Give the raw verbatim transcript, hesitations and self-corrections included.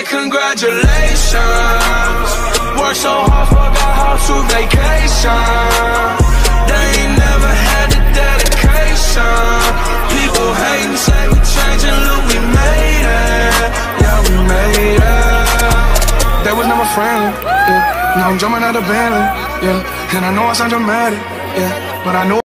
congratulations. Worked so hard, forgot how to vacation. They ain't never had the dedication. People hating, say we changing, look, we made it. Yeah, we made it. That was never friendly, yeah. Now I'm jumping out of Bentley, yeah. And I know I sound dramatic, yeah, but I know